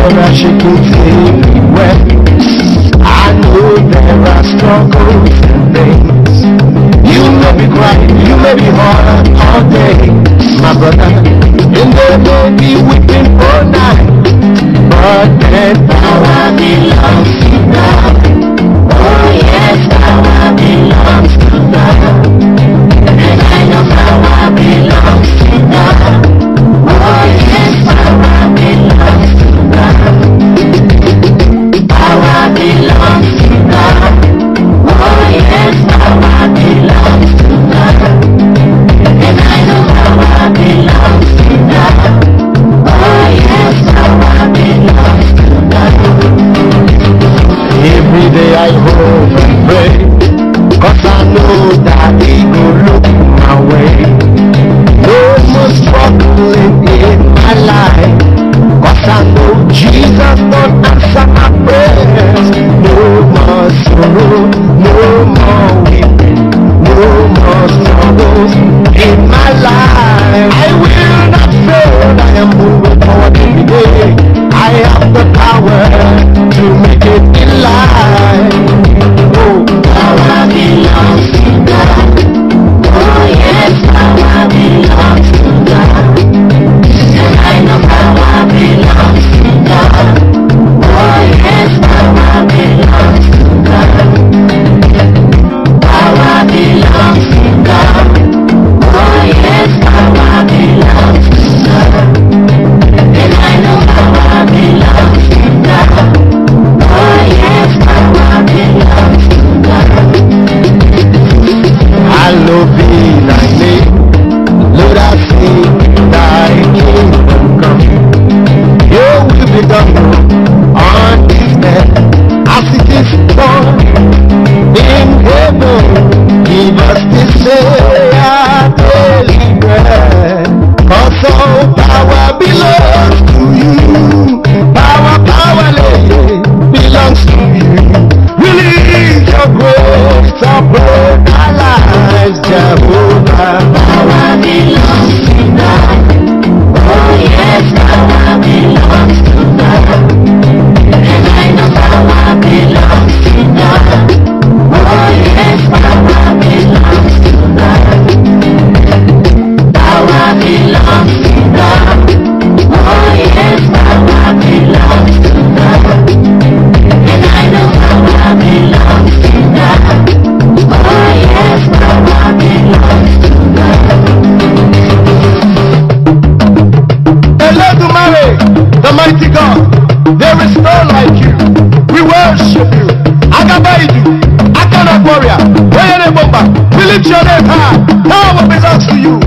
there are shakings everywhere. I know there are struggles and pains. You may be crying, you may be hurt all day, my brother, and they may be weeping all night, but then power belongs to God. Oh yes, power belongs to God, and I know power belongs to God. Oh yes, power belongs to God. Power belongs to God. Oh yes, power belongs to God, and I know power belongs to God. Oh yes, power belongs to God. Every day I hope and pray, 'cause I know that He will look my way. No more struggling in my life, 'cause I know Jesus don't answer my prayers. No more sorrow, no more weeping, no more struggles in my life. I will not fail, I am moving forward every day. I have the power to make it in life. Oh, power belongs to God. Oh yes, power belongs to God, and I know power belongs to God. Oh yes, power belongs to God. Power belongs to God. Oh yes, power belongs to God, and I know power belongs to God. Oh yes, power belongs to God. Hallowed be thy name, Lord, I sing thy kingdom come. Your will be done on this earth as it is done in heaven. Give us this day our daily bread, 'cause all power belongs to you. Power, power, belongs to you. Release your grace upon our lives, Jehovah. Power belongs to God. Oh yes, power belongs to God, and I know power belongs to God. Oh yes, power belongs to God. Power belongs to God. Oh yes, power belongs to God, and I know power belongs to God. Oh yes, power belongs to God. Eledumare, the mighty God, there is none like you. We worship you. Agabaidu, Akana warrior, Wayane Bomba, we lift your name high. Power belongs to you.